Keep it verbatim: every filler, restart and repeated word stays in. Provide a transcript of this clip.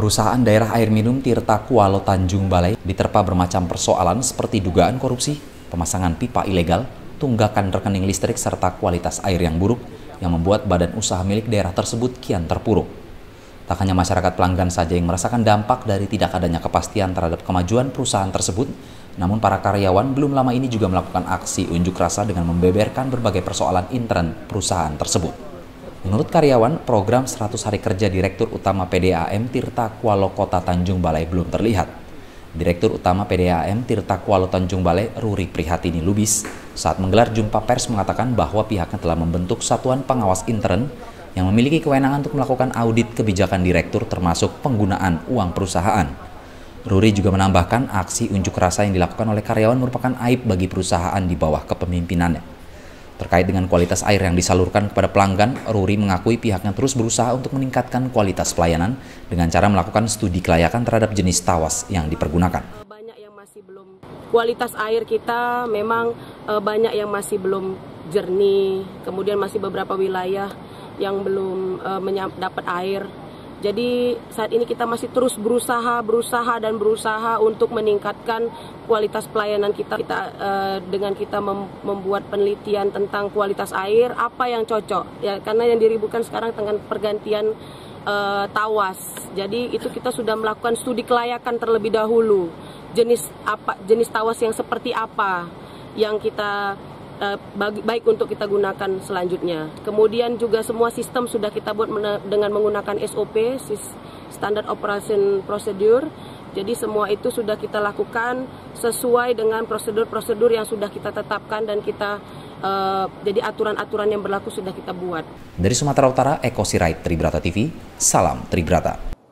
Perusahaan daerah air minum Tirta Kualo Tanjung Balai diterpa bermacam persoalan seperti dugaan korupsi, pemasangan pipa ilegal, tunggakan rekening listrik, serta kualitas air yang buruk yang membuat badan usaha milik daerah tersebut kian terpuruk. Tak hanya masyarakat pelanggan saja yang merasakan dampak dari tidak adanya kepastian terhadap kemajuan perusahaan tersebut, namun para karyawan belum lama ini juga melakukan aksi unjuk rasa dengan membeberkan berbagai persoalan intern perusahaan tersebut. Menurut karyawan, program seratus hari kerja Direktur Utama P D A M Tirta Kualo Kota Tanjung Balai belum terlihat. Direktur Utama P D A M Tirta Kualo Tanjung Balai, Ruri Prihatini Lubis, saat menggelar jumpa pers mengatakan bahwa pihaknya telah membentuk satuan pengawas intern yang memiliki kewenangan untuk melakukan audit kebijakan direktur termasuk penggunaan uang perusahaan. Ruri juga menambahkan aksi unjuk rasa yang dilakukan oleh karyawan merupakan aib bagi perusahaan di bawah kepemimpinannya. Terkait dengan kualitas air yang disalurkan kepada pelanggan, Ruri mengakui pihaknya terus berusaha untuk meningkatkan kualitas pelayanan dengan cara melakukan studi kelayakan terhadap jenis tawas yang dipergunakan. Banyak yang masih belum, kualitas air kita memang e, banyak yang masih belum jernih, kemudian masih beberapa wilayah yang belum e, dapat air. Jadi saat ini kita masih terus berusaha, berusaha dan berusaha untuk meningkatkan kualitas pelayanan kita. Kita uh, dengan kita mem membuat penelitian tentang kualitas air, apa yang cocok. Ya, karena yang diributkan sekarang dengan pergantian uh, tawas. Jadi itu kita sudah melakukan studi kelayakan terlebih dahulu. Jenis apa, jenis tawas yang seperti apa yang kita baik untuk kita gunakan selanjutnya. Kemudian juga semua sistem sudah kita buat dengan menggunakan S O P, Standard Operation Procedure. Jadi semua itu sudah kita lakukan sesuai dengan prosedur-prosedur yang sudah kita tetapkan dan kita uh, jadi aturan-aturan yang berlaku sudah kita buat. Dari Sumatera Utara, Eko Sirait, Tribrata T V, salam Tribrata.